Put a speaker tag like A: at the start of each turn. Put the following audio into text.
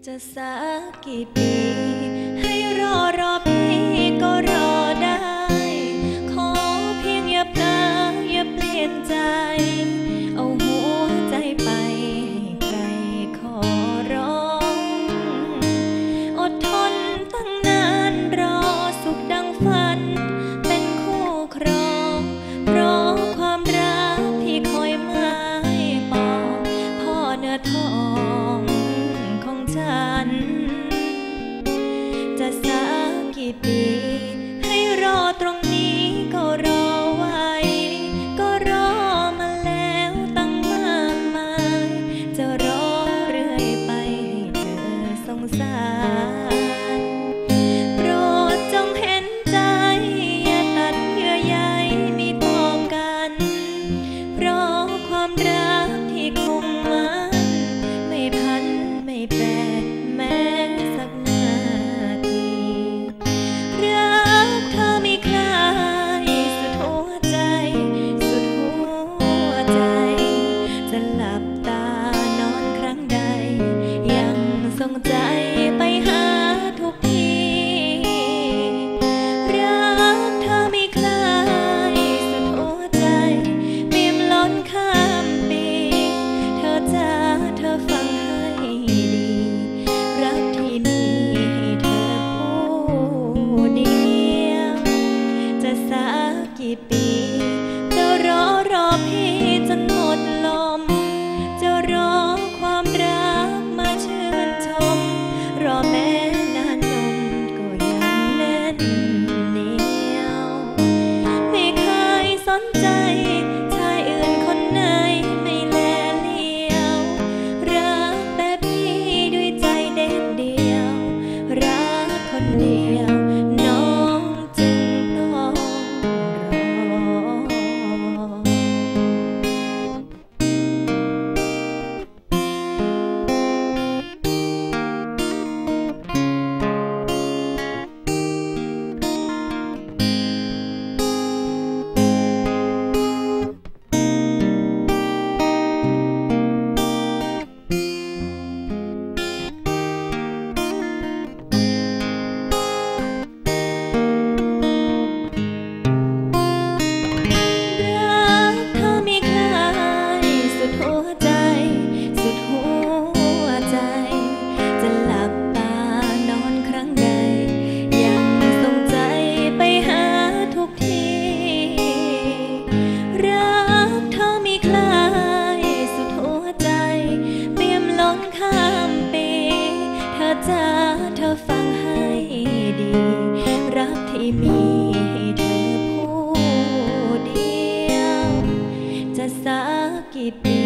A: จะสักกี่ปีให้รอพี่ก็รอได้ขอเพียงอย่าเพลออย่าเปลี่ยนใจเอาหัวใจไปให้ใครขอร้องอดทนตั้งนานรอสุขดังฝันเป็นคู่ครองเพราะความรักที่คอยหมายปองพ่อเนื้อทองของฉันจะสักกี่ปีให้รอตรงนี้ก็รอไว้ก็รอมาแล้วตั้งมากมายจะรอเรื่อยไปให้เธอสงสารโปรดจงเห็นใจอย่าตัดเยื่อใยมีต่อกันเพราะความรักที่คงมันไม่พันไม่แปรแม้สักนาทีรักเธอไม่คลายสุดหัวใจสุดหัวใจจะหลับตานอนครั้งใดยังส่งใจไปหาทุกทีรักเธอไม่คลายสุดหัวใจเปี่ยมล้นข้ามปีเธอจ้าเธอฟังให้ดีรักที่มีให้เธอผู้เดียวจะสักกี่ปีจะรอพี่จนหมดลมจะรอความรักมาชื่นชมรอแม้นานนมก็ยังแน่นเหนียวไม่เคยสนใจชายอื่นคนไหนไม่แลเลี้ยวรักแต่พี่ด้วยใจเด็ดเดียวรักคนเดียวน้องจึงต้องจ้าเธอฟังให้ดีรักที่มีให้เธอผู้เดียวจะสักกี่ปี